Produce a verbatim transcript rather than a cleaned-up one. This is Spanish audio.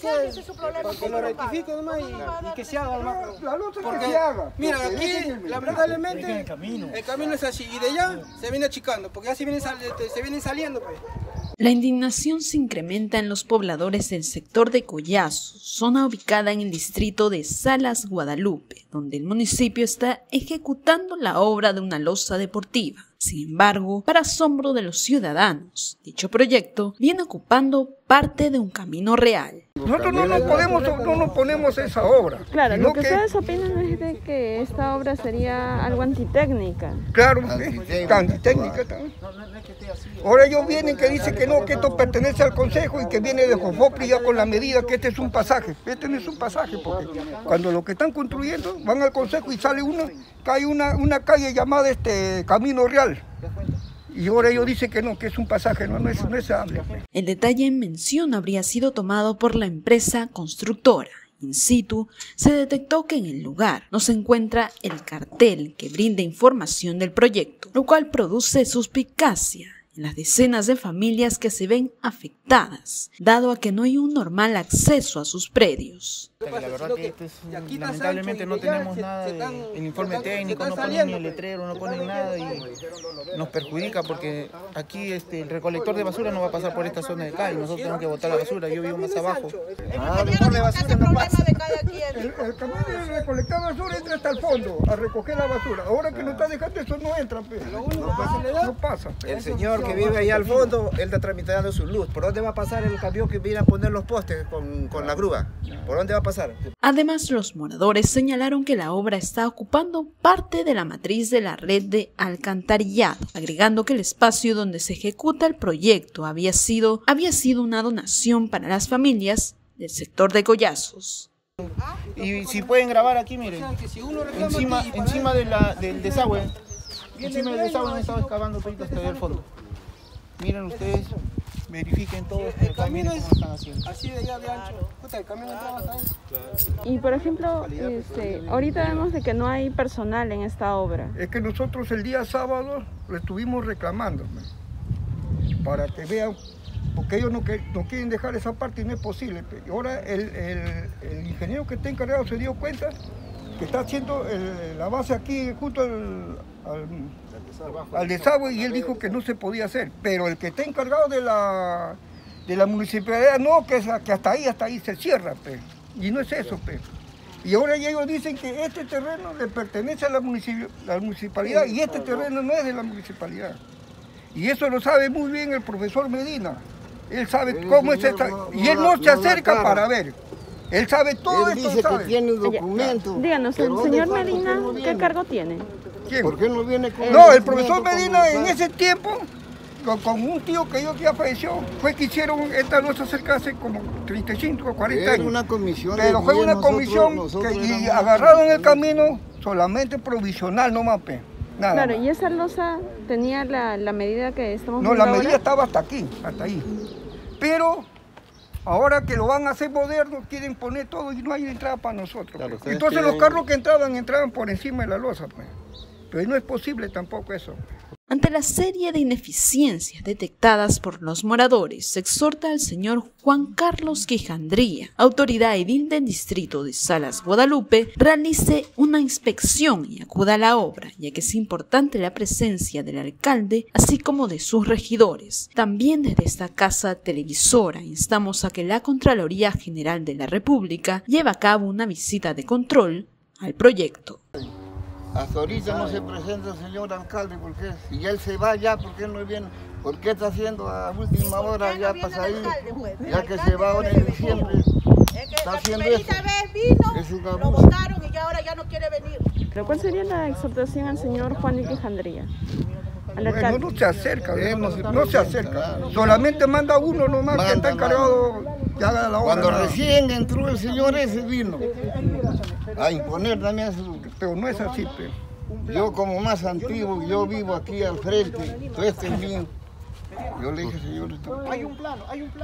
que, ese es su problema, que lo rectifique nomás y, y que se haga nomás. La luz es Porque, que se haga. mira, porque aquí ese es el lamentablemente el camino. el camino es así y de allá se viene achicando, porque ya se vienen, sal, se vienen saliendo pues. La indignación se incrementa en los pobladores del sector de Collazo, zona ubicada en el distrito de Salas, Guadalupe, donde el municipio está ejecutando la obra de una losa deportiva. Sin embargo, para asombro de los ciudadanos, dicho proyecto viene ocupando parte de un camino real. Nosotros no nos podemos, no nos ponemos esa obra. Claro, sino lo que, que ustedes opinan es de que esta obra sería algo antitécnica. Claro, antitécnica, antitécnica también. Ahora ellos vienen que dicen que no, que esto pertenece al Consejo y que viene de Jofopri ya con la medida que este es un pasaje. Este no es un pasaje, porque cuando lo que están construyendo van al Consejo y sale uno, que hay una, una calle llamada este Camino Real. Y ahora ellos dicen que no, que es un pasaje, no, no es, no es amplio. El detalle en mención habría sido tomado por la empresa constructora. In situ, se detectó que en el lugar no se encuentra el cartel que brinda información del proyecto, lo cual produce suspicacia en las decenas de familias que se ven afectadas, dado a que no hay un normal acceso a sus predios. La verdad que esto es, lamentablemente no tenemos nada del informe técnico, no ponen ni el letrero, no ponen nada y nos perjudica porque aquí este, el recolector de basura no va a pasar por esta zona de acá y nosotros tenemos que botar la basura, yo vivo más abajo. Ah, el de basura no pasa. El, el camión de recolectar basura entra hasta el fondo a recoger la basura. Ahora que no está dejando eso no entra, pues. No pasa. El señor que vive allá al fondo, él está tramitando su luz. ¿Por dónde va a pasar el camión que viene a poner los postes con, con la grúa? ¿Por dónde va a pasar? Además, los moradores señalaron que la obra está ocupando parte de la matriz de la red de alcantarillado, agregando que el espacio donde se ejecuta el proyecto había sido, había sido una donación para las familias del sector de Collazos. Y si pueden grabar aquí, miren, encima, encima de la, del desagüe, encima del desagüe han estado excavando hasta allá al fondo. Miren ustedes, verifiquen todo el camino cómo están haciendo. Así de allá de ancho, puta, el camino entraba hasta ahí. Y por ejemplo, este, ahorita vemos de que no hay personal en esta obra. Es que nosotros el día sábado lo estuvimos reclamando, para que vean, porque ellos no, que, no quieren dejar esa parte y no es posible. Y ahora el, el, el ingeniero que está encargado se dio cuenta que está haciendo el, la base aquí junto al, al, al desagüe y él dijo que no se podía hacer, pero el que está encargado de la, de la municipalidad no, que, es, que hasta ahí, hasta ahí se cierra, pe. Y no es eso, pe. Y ahora ellos dicen que este terreno le pertenece a la, municip la municipalidad y este terreno no es de la municipalidad. Y eso lo sabe muy bien el profesor Medina. Él sabe cómo es esta, y él no se acerca para ver. Él sabe todo él esto, dice sabe. que tiene un documento. Díganos, el señor Medina, ¿qué cargo tiene? ¿Quién? ¿Por qué no viene con No, el profesor Medina en ese tiempo, con, con un tío que yo ya falleció, fue que hicieron esta losa cerca hace como treinta y cinco o cuarenta años. Era una comisión. Pero fue una comisión nosotros, que nosotros y agarraron el camino solamente provisional, no más, pe. Nada claro, más. y esa losa tenía la, la medida que estamos No, viendo la medida ahora. estaba hasta aquí, hasta ahí. Pero ahora que lo van a hacer moderno, quieren poner todo y no hay entrada para nosotros. Claro, entonces los carros que entraban, entraban por encima de la losa, pues. Pero no es posible tampoco eso. Ante la serie de ineficiencias detectadas por los moradores, se exhorta al señor Juan Carlos Quijandría, autoridad edil del distrito de Salas, Guadalupe, realice una inspección y acuda a la obra, ya que es importante la presencia del alcalde, así como de sus regidores. También desde esta casa televisora instamos a que la Contraloría General de la República lleve a cabo una visita de control al proyecto. Hasta ahorita no se presenta el señor alcalde, porque si él se va ya, ¿por qué no viene? ¿Por qué está haciendo a última hora ya pasa ahí? Ya que se va ahora en diciembre. Está haciendo eso. La primera vez vino, lo votaron y ya ahora ya no quiere venir. Pero ¿cuál sería la exhortación al señor Juan de Quijandría? Al alcalde. Bueno, no se acerca, no, no se acerca. Solamente manda uno nomás manda, que está encargado que haga la obra. Cuando nada. Recién entró el señor ese vino a imponer también su... Pero no es así, pero. Yo como más antiguo, yo vivo aquí al frente, todo este es mío. Yo le dije, señor, hay un plano, hay un plano.